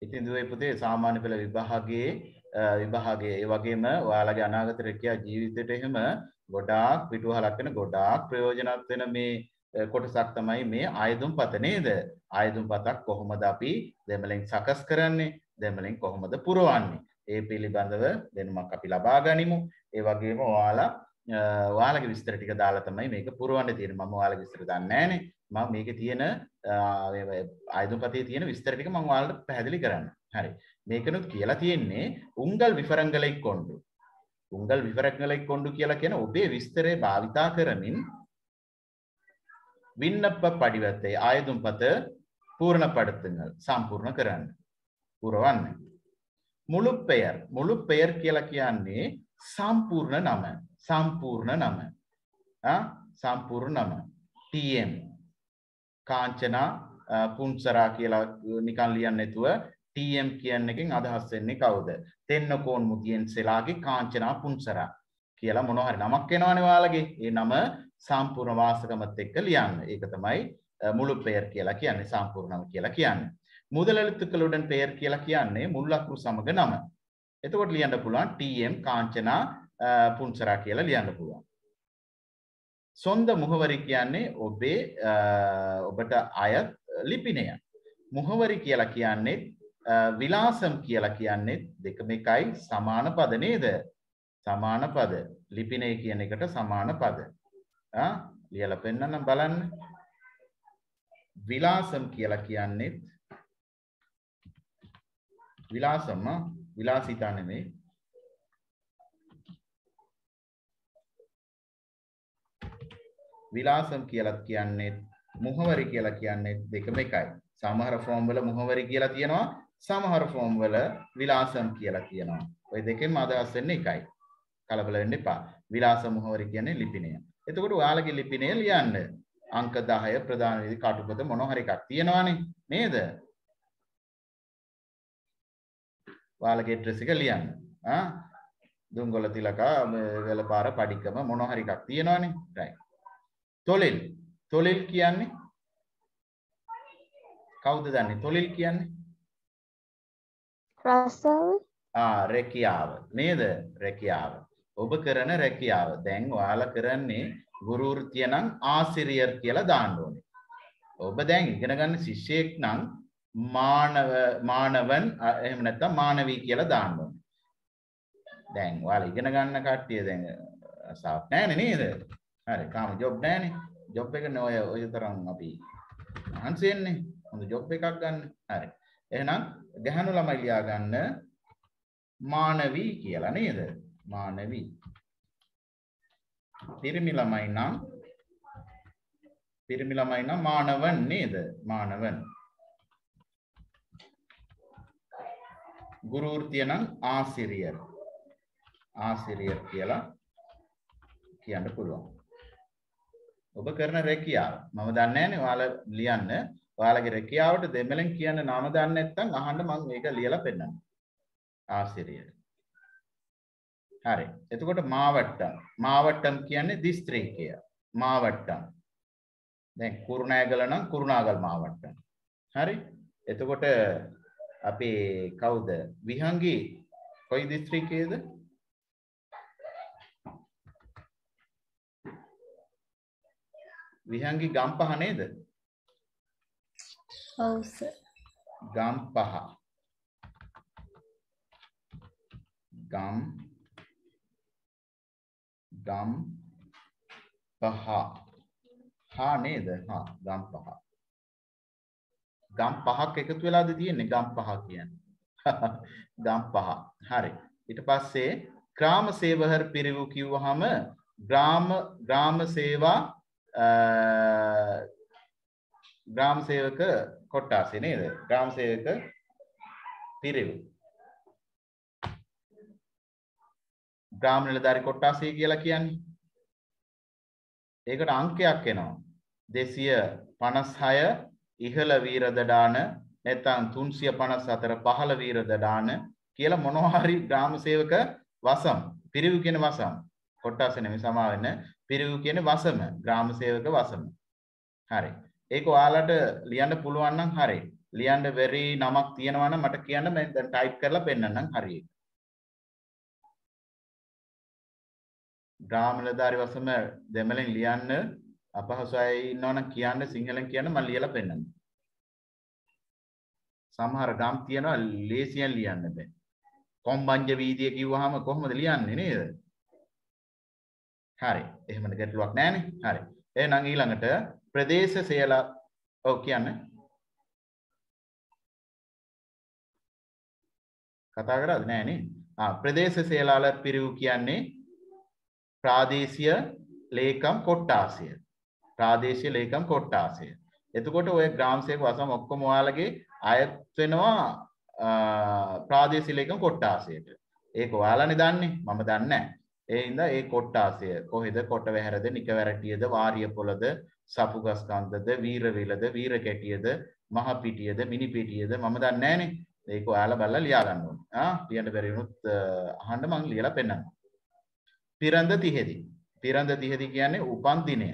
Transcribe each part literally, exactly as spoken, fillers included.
ඉතින් දුවේ පුතේ සාමාන්‍ය පෙළ විභාගයේ විභාගයේ ඒ වගේම ඔයාලගේ අනාගත රැකියා ජීවිතේට එහෙම ගොඩාක් පිටුවහලක් වෙන ගොඩාක් ප්‍රයෝජනවත් වෙන මේ කොටසක් තමයි මේ ආයුධම්පත නේද? ආයුධම්පතක් කොහොමද අපි දෙමළෙන් සකස් කරන්නේ? දෙමළෙන් කොහොමද පුරවන්නේ? ඒ පිළිබඳව දැනුමක් අපි ලබා ගනිමු. ඒ වගේම ඔයාලා ඔයාලගේ විස්තර ටික දාලා තමයි මේක පුරවන්න තියෙන්නේ. මම ඔයාලගේ විස්තර දන්නේ නැහනේ. මම මේකේ තියෙන ආයුධම්පතේ තියෙන විස්තර ටික මම ඔයාලට පැහැදිලි කරන්න. හරි. මේකනොත් කියලා තියෙන්නේ උංගල් විවරங்களை කොண்டு. උංගල් විවරங்களை කොண்டு කියලා කියන ඔබේ විස්තරේ භාවිතා කරමින් விண்ணப்ப படிவத்தை ஆயுதம்பත பூர்ணப்படுத்துங்கள் සම්පූර්ණ කරන්න. පුරවන්න. මුළු පෙයර් මුළු පෙයර් කියලා කියන්නේ සම්පූර්ණ නම. සම්පූර්ණ නම. ආ සම්පූර්ණ නම. ටීඑම් කාංචනා පුන්සරා කියලා නිකන් ලියන්න නැතුව ටීඑම් කියන එකෙන් අදහස් වෙන්නේ කවුද? තෙන්නකෝන් මුතියෙන් සෙලාගේ කාංචනා පුන්සරා කියලා මොනවා හරි නමක් එනවනේ ඔයාලගේ. ඒ නම සම්පූර්ණ වාසකමත් එක්ක ලියන්න. ඒක තමයි මුළු පෙයර් කියලා කියන්නේ සම්පූර්ණම කියලා කියන්නේ. முதல் எழுத்துக்களுடன் பெயர் කියලා කියන්නේ මුල් අකුරු සමග නම. එතකොට ලියන්න පුළුවන් ටීඑම් කාංචනා පුන්සරා කියලා ලියන්න පුළුවන්. சொந்த முகவரி කියන්නේ ඔබේ ඔබට අයත් ලිපිනය. මුහවරි කියලා කියන්නේ විලාසම් කියලා කියන්නේ දෙකම එකයි සමාන පද නේද? සමාන පද. ලිපිනය කියන එකට සමාන පද. ආ ලියලා පෙන්නන්න බලන්න. විලාසම් කියලා කියන්නේ විලාසම විලාසිතා නෙමෙයි. විලාසම් කියලා කියන්නේ මුහවරි කියලා කියන්නේ දෙකම එකයි. සමහර ෆෝම් වල මුහවරි කියලා තියෙනවා, සමහර ෆෝම් වල විලාසම් කියලා කියනවා. ওই දෙකෙන්ම අදහස් වෙන්නේ එකයි. කලබල වෙන්න එපා. විලාස මුහවරි කියන්නේ ලිපිනය. එතකොට ඔයාලගේ ලිපිනය ලියන්න. අංක දහය ප්‍රධාන විදි කටුපත මොනවා හරි එකක් තියෙනවානේ නේද? ඔයාලගේ ඇඩ්‍රස් එක ලියන්න. ආ දුංගොල තිලකා වෙලපාර පඩිකම මොනවා හරි එකක් තියෙනවානේ. right. තොලිල්. තොලිල් කියන්නේ කවුද දන්නේ? තොලිල් කියන්නේ රසව. ආ රැකියාව නේද? රැකියාව. ඔබ කරන රැකියාව. දැන් ඔයාලා කරන්නේ ගුරු වෘත්තිය නම් ආසිරියර් කියලා දාන්න ඕනේ. ඔබ දැන් ඉගෙන ගන්න ශිෂ්‍යයෙක් නම් මානව මානවන් එහෙම නැත්නම් මානවී කියලා දාන්න ඕනේ. දැන් ඔයාලා ඉගෙන ගන්න කට්ටිය දැන් සාප් නැහැනේ නේද? හරි කාම ජොබ් නැහැනේ. ජොබ් එක නේ ඔය ඔය තරම් අපි මහන්සි වෙන්නේ. හොඳ ජොබ් එකක් ගන්න. හරි. එහෙනම් ගැහණු ළමයි ලියා ගන්න මානවී කියලා නේද? මානවී. පිරිමි ළමයි නම් පිරිමි ළමයි නම් මානවන් නේද? මානවන්. ගුරු වෘත්තිය නම් ආසිරියර්. ආසිරියර් කියලා කියන්න පුළුවන්. ඔබ කරන රැකියාව මම දන්නේ නැනේ. ඔයාලා ලියන්න. ඔයාලගේ රැකියාවට දෙමළෙන් කියන නම දන්නේ නැත්නම් අහන්න මම මේක ලියලා පෙන්නන්නම්. ආසිරියර්. හරි. එතකොට මාවට්ටම්. මාවට්ටම් කියන්නේ දිස්ත්‍රික්කය. මාවට්ටම්. දැන් කුරුණෑගල නම් කුරුණාගල් මාවට්ටම්. හරි. එතකොට අපි කවුද? විහංගි කොයි දිස්ත්‍රික්කයේද? විහංගි ගම්පහ නේද? ඔව් සර්. ගම්පහ. ගම් ගම් පහ. හා නේද? හා ගම් පහ. ගම් පහක් එකතු වෙලාද තියෙන්නේ ගම් පහ කියන්නේ. ගම් පහ. හරි. ඊට පස්සේ ග්‍රාම සේවකර් පිරිවු කිව්වහම ග්‍රාම ග්‍රාම සේවා ග්‍රාම සේවක කොට්ටාසේ නේද? ග්‍රාම සේවක පිරිවු. ග්‍රාම නිලධාරි කොට්ටාසේ කියලා කියන්නේ. ඒකට අංකයක් එනවා. දෙසිය පනස් හය ඉහළ වීරදඩාන නැත්නම් තුන්සිය පනස් හතර පහළ වීරදඩාන කියලා මොනවා හරි ග්‍රාම සේවක වසම් පිරිවු කියන වසම් කොට්ටාසේ නෙමෙයි සමා වෙන්න. පිරිවු කියන්නේ වසම ග්‍රාම සේවක වසම. හරි. ඒක ඔයාලට ලියන්න පුළුවන් නම් හරි. ලියන්න බැරි නමක් තියෙනවා නම් මට කියන්න මම දැන් ටයිප් කරලා පෙන්නන්නම් හරියට. ග්‍රාම නිලධාරි වසම දෙමළෙන් ලියන්න අපහසු අය ඉන්නවනම් කියන්න සිංහලෙන් කියන්න මම ලියලා පෙන්නන්නම්. සමහර ගම් තියෙනවා ලේසියෙන් ලියන්න බෑ. කොම්බංජ වීදිය කිව්වහම කොහොමද ලියන්නේ නේද? හරි. එහෙම ගැටලුවක් නැහැනේ. හරි. එහෙනම් ඊළඟට ප්‍රදේශ සේලා ඔව් කියන්නේ කතා කරාද නෑ නේ? ආ ප්‍රදේශ සේලාල පිරිවු කියන්නේ ප්‍රාදේශීය ලේකම් කොට්ටාසය. ප්‍රාදේශීය ලේකම් කොට්ටාසය. එතකොට ඔය ග්‍රාම සේවක වසම ඔක්කොම ඔයාලගේ අයත් වෙනවා ප්‍රාදේශීය ලේකම් කොට්ටාසයට. ඒක ඔයාලානේ දන්නේ. මම දන්නේ නැහැ. ඒ හින්දා ඒ කොට්ටාසය කොහෙද කොටවැහැරද නිකවැරටියද වාරියපොළද සපුගස්කන්දද වීරවිලද වීරකැටියද මහපිටියද මිනිපිටියද මම දන්නේ නැහනේ. ඒක ඔයාලා බලලා ලියා ගන්න ඕනේ. ආ ලියන්න බැරි වුණොත් අහන්න මම ලියලා පෙන්නන්නම්. පිරන්ද තිහෙදි. පිරන්ද තිහෙදි කියන්නේ උපන් දිනය.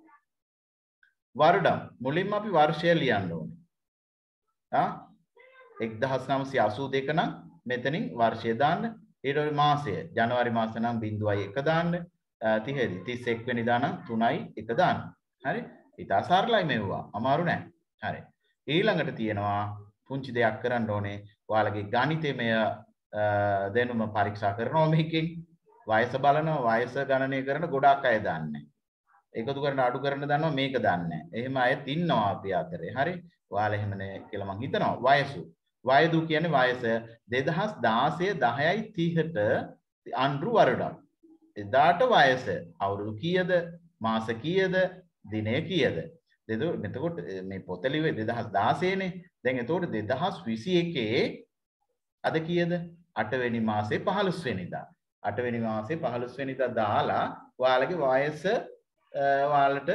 වරුඩම් මුලින්ම අපි වර්ෂය ලියන්න ඕනේ. ආ එක්දහස් නවසිය අසූ දෙක නම් මෙතනින් වර්ෂය දාන්න. ඊට පස්සේ මාසය ජනවාරි මාස නම් බිංදුවයි එක දාන්න. තිහෙදි තිස් එක් වෙනිදා නම් තුනයි එක දාන්න. හරි? ඊට අසරලයි මෙවුවා. අමාරු නෑ. හරි. ඊළඟට තියෙනවා පුංචි දෙයක් කරන්න ඕනේ. ඔයාලගේ ගණිතමය දැනුම පරීක්ෂා කරනවා මේකෙන්. වයස බලනවා වයස ගණනය කරන ගොඩාක් අය දන්නේ. එකතු කරන අඩු කරන දන්නවා මේක දන්නේ. එහෙම අයත් ඉන්නවා අපි අතරේ. හරි? ඔයාලා එහෙම නේ කියලා මං හිතනවා. වයසු. වයදු කියන්නේ වයස දෙදහස් දාසය දහයයි තිහට අන්රු වරුඩක්. එදාට වයස අවුරුදු කීයද? මාස කීයද? දිනය කීයද? එතකොට මේ පොත ලිව්වේ දෙදහස් දාසය නේ. දැන් එතකොට දෙදහස් විසි එකේ අද කීයද? අට වෙනි මාසේ පහළොස් වෙනිදා. අට වෙනි මාසේ පහළොස් වෙනිදා දාලා ඔයාලගේ වයස ඔයාලට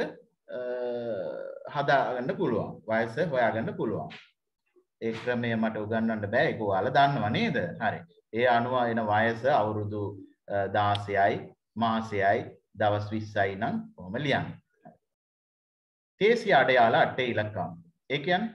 හදාගන්න පුළුවන්. වයස හොයාගන්න පුළුවන්. ඒ ක්‍රමය මට උගන්වන්න බෑ. ඒක ඔයාලා දන්නව නේද? හරි. ඒ අනුව එන වයස අවුරුදු දාසයයි මාසයයි දවස් විස්සයි නම් කොහොම ලියන්නේ? தேசிய அடையாள அட்டை இலக்கம். ඒ කියන්නේ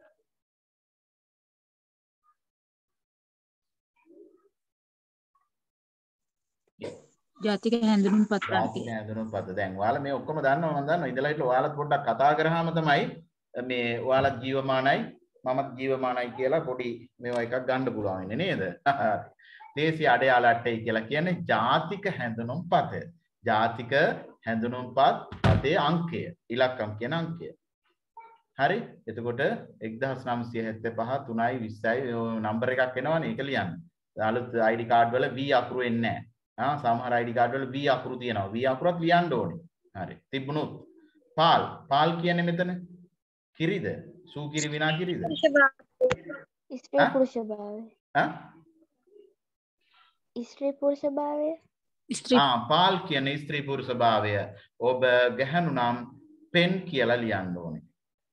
ජාතික හැඳුනුම් පත්‍රය. ජාතික හැඳුනුම් පත්‍ර. දැන් ඔයාලා මේ ඔක්කොම දන්නවා මම දන්නවා. ඉඳලා හිටලා ඔයාලත් පොඩ්ඩක් කතා කරාම තමයි මේ ඔයාලත් ජීවමානයි මමත් ජීවමානයි කියලා පොඩි මේවා එකක් ගන්න පුළුවන් ඉන්නේ නේද? දේශීය අඩයාල අට්ටයි කියලා කියන්නේ ජාතික හැඳුනුම් පත. ජාතික හැඳුනුම් පතේ අංකය. ඉලක්කම් කියන අංකය. හරි? එතකොට එක්දහස් නවසිය හැත්තෑ පහ තුනයි විස්සයි නම්බර් එකක් එනවනේ ඒක ලියන්න. අලුත් I D කාඩ් වල V අකුරු එන්නේ නැහැ. ආ සමහර I D කාඩ් වල V අකුරු තියෙනවා. V අකුරත් ලියන්න ඕනේ. හරි. තිබුණොත් පාල් පාල් කියන්නේ මෙතන කිරිද? සූ කිරි විනා කිරිද? ස්ත්‍රී පුරුෂ භාවය. ආ? ස්ත්‍රී පුරුෂ භාවය. ආ පාල් කියන්නේ ස්ත්‍රී පුරුෂ භාවය. ඔබ ගැහණු නම් පෙන් කියලා ලියන්න ඕනේ.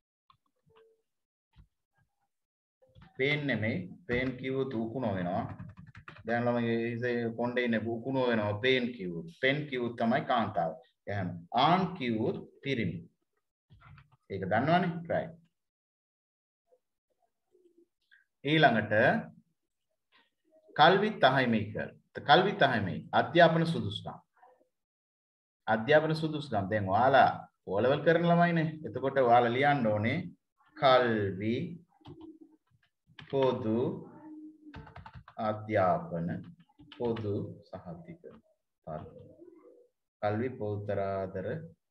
පේන් නෙමෙයි පේන් කිව්වොත් උකුණෝ වෙනවා. දැන් ළමයි ඉසේ කොණ්ඩේ ඉන්නේ උකුණෝ වෙනවා පේන් කිව්වොත්. පෙන් කිව්වොත් තමයි කාන්තාව. එහෙනම් ආන් කිව්වොත් පිරිමි. ඒක දන්නවනේ? right. ඊළඟට කල්වි තහයිමයි කර. කල්වි තහයිමයි අධ්‍යාපන සුදුසුකම්. අධ්‍යාපන සුදුසුකම් දැන් ඔයාලා O level කරන ළමයිනේ. එතකොට ඔයාලා ලියන්න ඕනේ කල්වි පොදු අධ්‍යාපන පොදු සහතික කල්වි පොදුතරාදර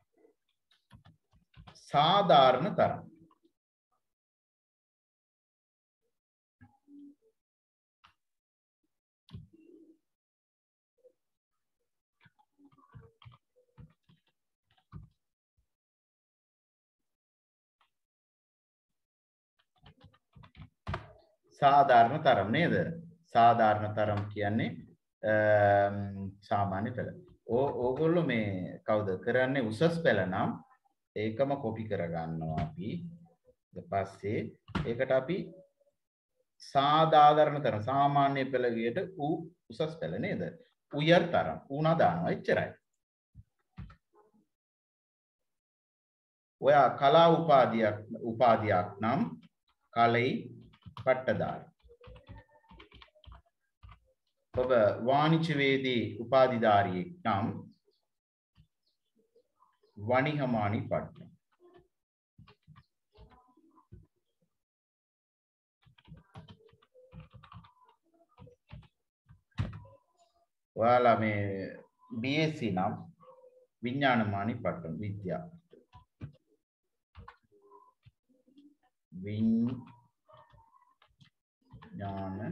සාධාරණ තරම්. සාධාරණ තරම් නේද? සාධාරණ තරම් කියන්නේ සාමාන්‍ය පෙළ. ඕ ඕගොල්ලෝ මේ කවුද කරන්නේ උසස් පෙළ නම් ඒකම කොපි කරගන්නවා අපි. ඊට පස්සේ ඒකට අපි සාධාරණ තරම් සාමාන්‍ය පෙළ වියට ඌ උසස් පෙළ නේද? උයර් තරම් ඌනා දානවා එච්චරයි. ඔයා කලා උපාධියක් උපාධියක් නම් කලයි පට්ටදාරි. ඔබ වාණිජ්‍යවේදී උපාධිධාරියෙක් නම් වණිහමානි පට්ට. ඔයාලා මේ B S c නම් විඥානමානි පට්ට විද්‍යා. විඥාන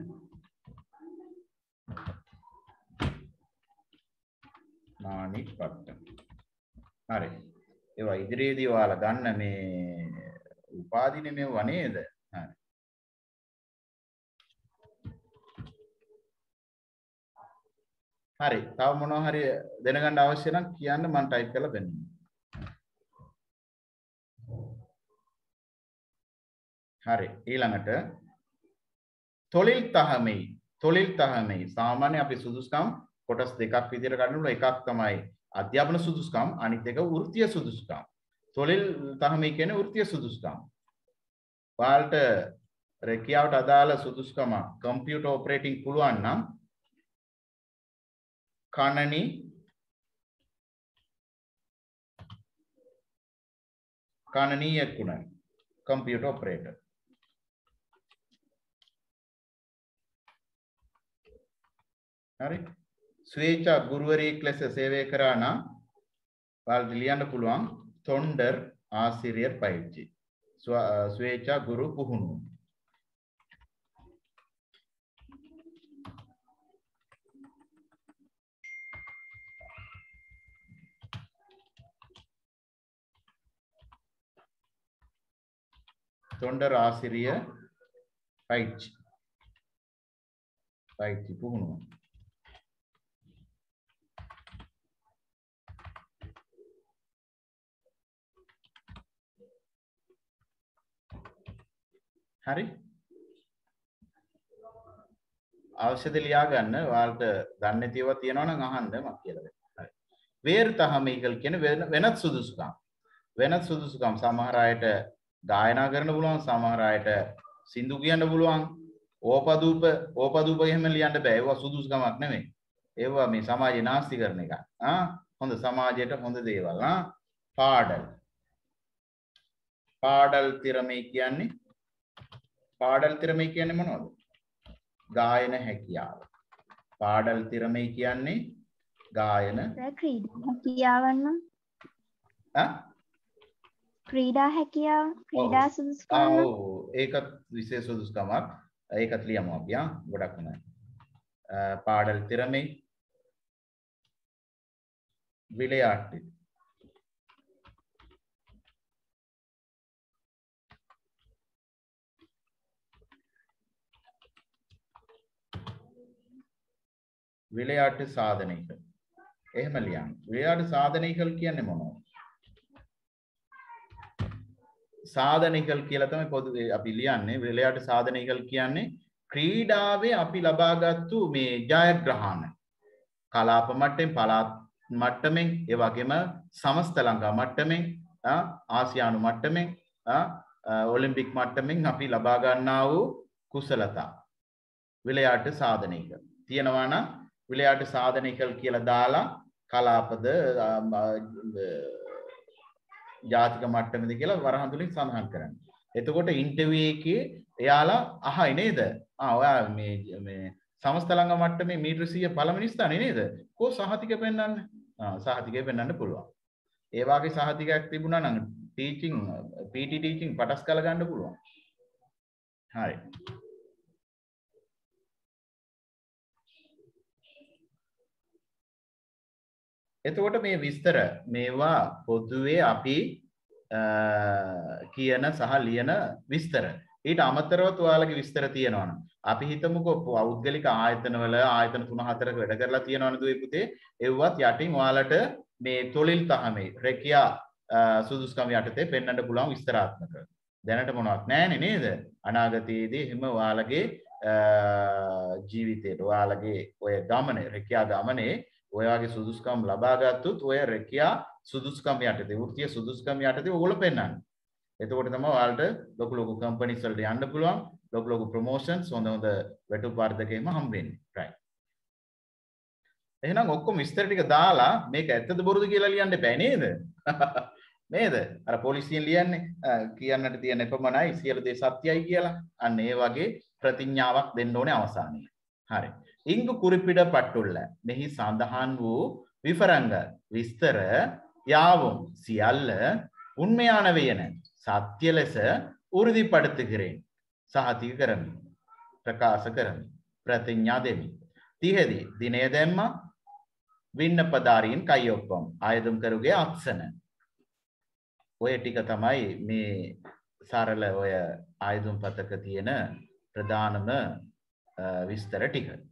මානි පට්ට. හරි. ඒවා ඉදිරියේදී ඔයාලා ගන්න මේ උපාධි නෙමෙව නේද? හරි. හරි. තව මොනවා හරි දැනගන්න අවශ්‍ය නම් කියන්න මම ටයිප් කරලා දෙන්නම්. හරි. ඊළඟට තොලිල් තහමෙයි. තොලිල් තහමෙයි. සාමාන්‍ය අපි සුදුසුකම් කොටස් දෙකක් විදිහට ගන්නවා. එකක් තමයි අධ්‍යාපන සුදුසුකම්, අනිත් එක වෘත්තීය සුදුසුකම්. තොලිල් තහමෙයි කියන්නේ වෘත්තීය සුදුසුකම්. ඔයාලට රැකියාවට අදාළ සුදුසුකම කම්පියුටර් ඔපරේටිං පුළුවන් නම් කණනි කණනීයකුණයි කම්පියුටර් ඔපරේටර්. හරි. ස්වේච්ඡා ගුරුවරයෙක් ලෙස සේවය කරා නම් ඔයාලට ලියන්න පුළුවන් තොණ්ඩර් ආසිරියර් පயிற்சி. ස්වේච්ඡා ගුරු පුහුණුව. தொண்டர் ஆசிரிய பயிற்சி பயிற்சி புகணும். හරි. අවශ්‍යද ලියා ගන්න. ඔයාලට දන්නේ නැතිව තියෙනවා නම් අහන්න මම කියලා දෙන්න. හරි. වේර් තහමීකල් කියන වෙනත් සුදුසුකම්. වෙනත් සුදුසුකම් සමහර අයට ගායනා කරන්න පුළුවන්, සමහර අයට සින්දු කියන්න පුළුවන්. ඕපදූප ඕපදූප එහෙම ලියන්න බෑ. ඒවා සුදුසුකමක් නෙමෙයි. ඒවා මේ සමාජය නාස්ති කරන එක. ආ හොඳ සමාජයට හොඳ දේවල්. ආ පාඩල්. පාඩල් තිරමේ කියන්නේ පාඩල් තිරමේ කියන්නේ මොනවද? ගායන හැකියාව. පාඩල් තිරමේ කියන්නේ ගායන ක්‍රීඩා හැකියාවන් නම් ආ ක්‍රීඩා හැකියාව ක්‍රීඩා සුදුසුකම් ඔව් ඒකත් විශේෂ සුදුසුකමක්. ඒකත් ලියමු අපි ආ ගොඩක් හොඳයි. පාඩල් තිරමේ විளையாட்டு விளையாட்டு சாதனைகள். එහෙම ලියන්න. විளையாட்டு சாதனைகள் කියන්නේ මොනවද? සාධනෙකල් කියලා තමයි පොදුවේ අපි ලියන්නේ. විளையாட்டு සාධනෙකල් කියන්නේ ක්‍රීඩාවේ අපි ලබාගත්තු මේ ජයග්‍රහණ. කලාප මට්ටමින්, පළාත් මට්ටමින්, ඒ වගේම සමස්ත ලංකා මට්ටමින්, ආසියානු මට්ටමින්, ඔලිම්පික් මට්ටමින් අපි ලබා ගන්නා වූ කුසලතා. විளையாட்டு සාධනෙකල්. තියෙනවා නම් විளையாட்டு සාධනෙකල් කියලා දාලා කලාපද ජාතික මට්ටමේද කියලා වරහඳුලින් සඳහන් කරන්න. එතකොට ඉන්ටර්විව් එකේ එයාලා අහයි නේද? ආ ඔයා මේ මේ සමස්ත ලංකා මට්ටමේ මීටර සීය පළවෙනි ස්ථානේ නේද? කො සහතික පෙන්වන්න. ආ සහතිකය පෙන්වන්න පුළුවන්. ඒ වාගේ සහතිකයක් තිබුණා නම් ටීචින් P T ටීචින් පටස් කළ ගන්න පුළුවන්. හරි. එතකොට මේ විස්තර මේවා පොදුවේ අපි කියන සහ ලියන විස්තර. ඊට අමතරව ඔයාලගේ විස්තර තියෙනවා නම් අපි හිතමුකෝ පෞද්ගලික ආයතනවල ආයතන තුන හතරක වැඩ කරලා තියෙනවනේ දුවේ පුතේ. ඒවත් යටින් ඔයාලට මේ තොලිල් තහමේ රැකියා සුදුසුකම් යටතේ පෙන්වන්න පුළුවන් විස්තරාත්මක. දැනට මොනවත් නැහැනේ නේද? අනාගතයේදී හිම ඔයාලගේ ජීවිතේට ඔයාලගේ ඔය ගමනේ රැකියා ගමනේ ඔයාගේ සුදුසුකම් ලබා ගත්තොත් ඔය රැකියා සුදුසුකම් යටතේ වෘත්තීය සුදුසුකම් යටතේ ඕගොල්ලෝ පෙන්වන්නේ. එතකොට තමයි ඔයාලට ලොකු ලොකු කම්පැනිස් වලට යන්න පුළුවන්. ලොකු ලොකු ප්‍රොමෝෂන්ස් හොඳ හොඳ වැටුප් වර්ධකයෙක්ම හම්බ වෙන්නේ. right. එහෙනම් ඔක්කොම විස්තර ටික දාලා මේක ඇත්තද බොරුද කියලා ලියන්න එපා නේද? නේද? අර පොලිසියෙන් ලියන්නේ කියන්නට තියෙන එපමණයි සියලු දේ සත්‍යයි කියලා. අන්න ඒ වගේ ප්‍රතිඥාවක් දෙන්න ඕනේ අවසානයේ. හරි. இங்கு குறிப்பிடப்பட்டுள்ள මෙහි සඳහන් වූ විවරංග විස්තර யாவும் සියල්ල උண்மையானவை என සත්‍ය ලෙස උறுதிப்படுத்துகிறேன். සහතික කරමි. ප්‍රකාශ කරමි. ප්‍රතිඥා දෙමි. තිහදී දිනය දැම්මා වින්නපදාරීන් කයියොප්පම් ආයතම් කරුගේ අක්ෂණ. ඔය ටික තමයි මේ සරල ඔය ආයතම් පතක තියෙන ප්‍රධානම විස්තර ටික.